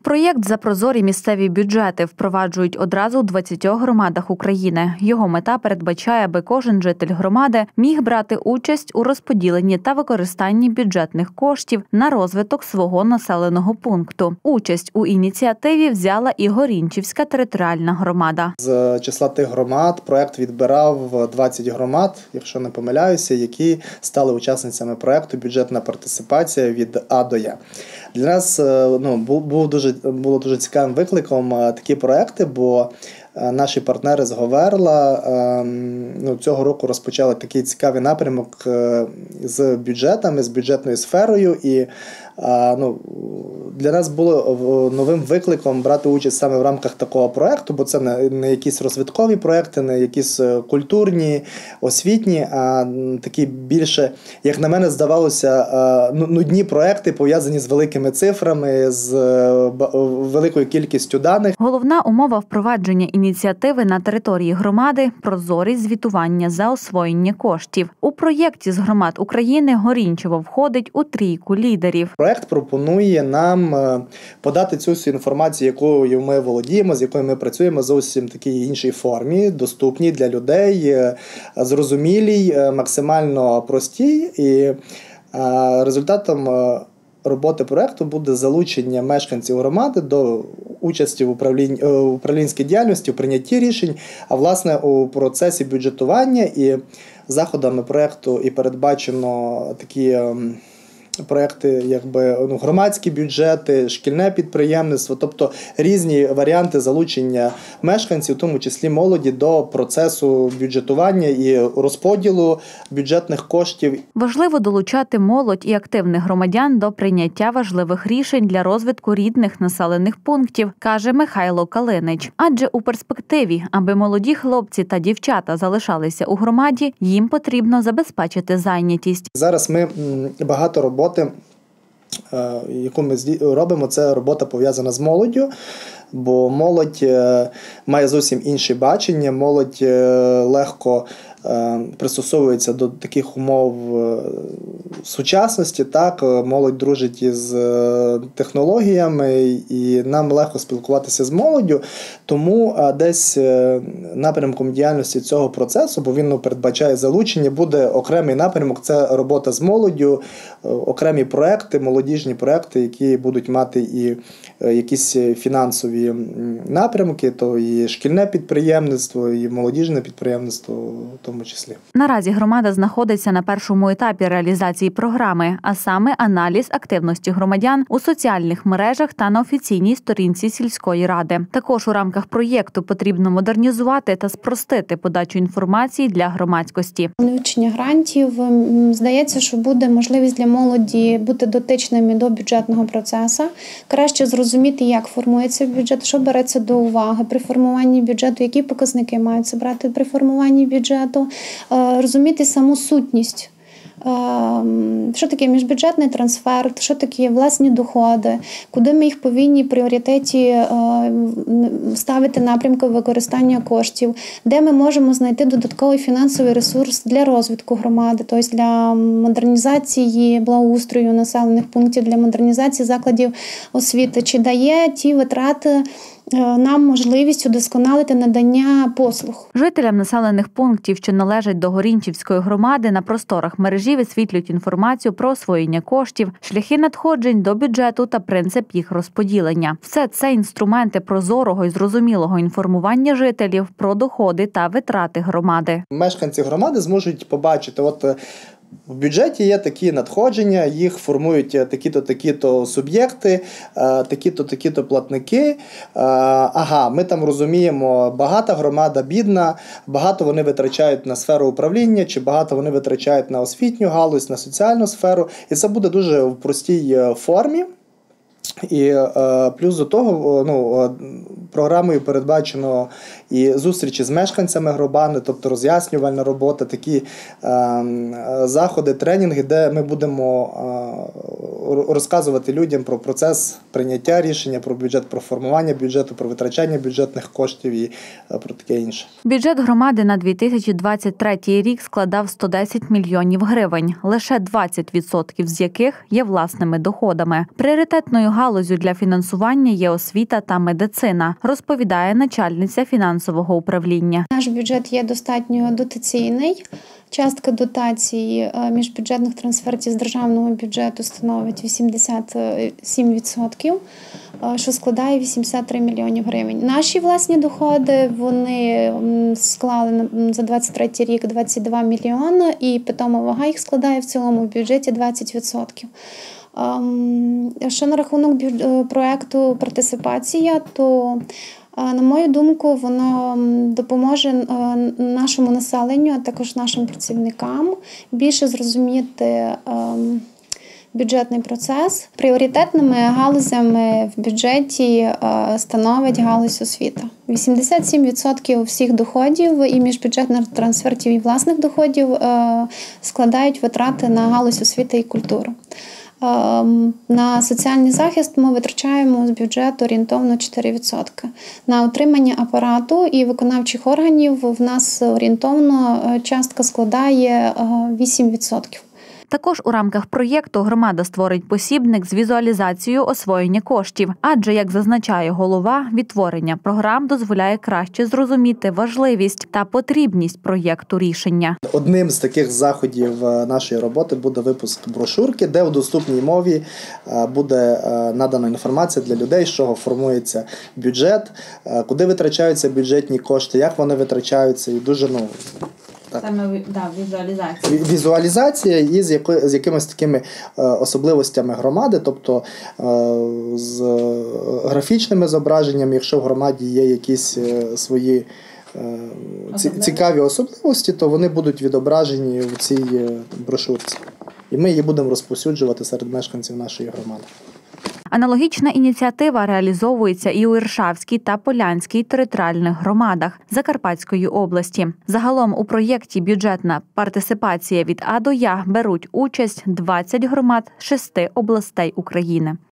Проєкт «За прозорі місцеві бюджети» впроваджують одразу у 20 громадах України. Його мета передбачає, аби кожен житель громади міг брати участь у розподіленні та використанні бюджетних коштів на розвиток свого населеного пункту. Участь у ініціативі взяла і Горінчівська територіальна громада. З числа тих громад проєкт відбирав 20 громад, якщо не помиляюся, які стали учасницями проєкту «Бюджетна партисипація від А до Я». Для нас було дуже цікавим викликом такі проекти, бо наші партнери з Говерла цього року розпочали такий цікавий напрямок з бюджетами, з бюджетною сферою. І для нас було новим викликом брати участь саме в рамках такого проєкту, бо це не якісь розвиткові проєкти, не якісь культурні, освітні, а такі більше, як на мене, здавалося, нудні проєкти, пов'язані з великими цифрами, з великою кількістю даних. Головна умова впровадження ініціативи на території громади – прозорість звітування за освоєння коштів. У проєкті з громад України Горінчево входить у трійку лідерів. Проєкт пропонує нам подати цю всю інформацію, якою ми володіємо, з якою ми працюємо, зовсім в такій іншій формі, доступній для людей, зрозумілій, максимально простій. І результатом роботи проєкту буде залучення мешканців громади до участі в управлінській діяльності, у прийнятті рішень, а власне у процесі бюджетування. І заходами проєкту і передбачено такі проєкти, громадські бюджети, шкільне підприємництво, тобто різні варіанти залучення мешканців, в тому числі молоді, до процесу бюджетування і розподілу бюджетних коштів. Важливо долучати молодь і активних громадян до прийняття важливих рішень для розвитку рідних населених пунктів, каже Михайло Калинич. Адже у перспективі, аби молоді хлопці та дівчата залишалися у громаді, їм потрібно забезпечити зайнятість. Зараз ми багато роботи, яку ми робимо, це робота пов'язана з молоддю, бо молодь має зовсім інше бачення, молодь легко пристосовується до таких умов сучасності, так, молодь дружить із технологіями, і нам легко спілкуватися з молоддю, тому десь напрямком діяльності цього процесу, бо він передбачає залучення, буде окремий напрямок, це робота з молоддю, окремі проекти, молодіжні проекти, які будуть мати і якісь фінансові напрямки, то і шкільне підприємництво, і молодіжне підприємництво в тому числі. Наразі громада знаходиться на першому етапі реалізації програми, а саме аналіз активності громадян у соціальних мережах та на офіційній сторінці сільської ради. Також у рамках проєкту потрібно модернізувати та спростити подачу інформації для громадськості. Вилучення грантів, здається, що буде можливість для молоді бути дотичними до бюджетного процесу, краще зрозуміти, як формується бюджет, що береться до уваги при формуванні бюджету, які показники маються брати при формуванні бюджету, розуміти саму сутність. Що таке міжбюджетний трансфер, що таке власні доходи, куди ми їх повинні в пріоритеті ставити напрямки використання коштів, де ми можемо знайти додатковий фінансовий ресурс для розвитку громади, тобто для модернізації благоустрою населених пунктів, для модернізації закладів освіти, чи дає ті витрати нам можливість удосконалити надання послуг. Жителям населених пунктів, що належать до Горінчівської громади, на просторах мережі висвітлюють інформацію про освоєння коштів, шляхи надходжень до бюджету та принцип їх розподілення. Все це інструменти прозорого і зрозумілого інформування жителів про доходи та витрати громади. Мешканці громади зможуть побачити, в бюджеті є такі надходження, їх формують такі-то суб'єкти, такі-то платники. Ми там розуміємо, багата громада, бідна, багато вони витрачають на сферу управління, чи багато вони витрачають на освітню галузь, на соціальну сферу. І це буде дуже в простій формі. І плюс до того, програмою передбачено і зустрічі з мешканцями громади, тобто роз'яснювальна робота, такі заходи, тренінги, де ми будемо розказувати людям про процес прийняття рішення, про бюджет, про формування бюджету, про витрачання бюджетних коштів і про таке інше. Бюджет громади на 2023 рік складав 110 мільйонів гривень, лише 20% з яких є власними доходами. Пріоритетною галуззю для фінансування є освіта та медицина, розповідає начальниця фінансового управління. Наш бюджет є достатньо дотаційний. Частка дотацій міжбюджетних трансфертів з державного бюджету становить 87%, що складає 83 мільйонів гривень. Наші власні доходи, вони склали за 23 рік 22 мільйони, і питома вага їх складає в цілому в бюджеті 20%. Що на рахунок проекту «Партисипація», то на мою думку, воно допоможе нашому населенню, а також нашим працівникам більше зрозуміти бюджетний процес. Пріоритетними галузями в бюджеті становить галузь освіта. 87% всіх доходів і міжбюджетних трансфертів і власних доходів складають витрати на галузь освіти і культуру. На соціальний захист ми витрачаємо з бюджету орієнтовно 4%. На утримання апарату і виконавчих органів в нас орієнтовно частка складає 8%. Також у рамках проєкту громада створить посібник з візуалізацією освоєння коштів, адже, як зазначає голова, відтворення програм дозволяє краще зрозуміти важливість та потрібність проєкту рішення. Одним з таких заходів нашої роботи буде випуск брошурки, де у доступній мові буде надана інформація для людей, з чого формується бюджет, куди витрачаються бюджетні кошти, як вони витрачаються, і дуже Саме візуалізація. Візуалізація і з якимись такими особливостями громади, тобто з графічними зображеннями, якщо в громаді є якісь свої цікаві особливості, то вони будуть відображені в цій брошурці. І ми її будемо розповсюджувати серед мешканців нашої громади. Аналогічна ініціатива реалізовується і у Іршавській та Полянській територіальних громадах Закарпатської області. Загалом у проєкті «Бюджетна партисипація від А до Я» беруть участь 20 громад 6 областей України.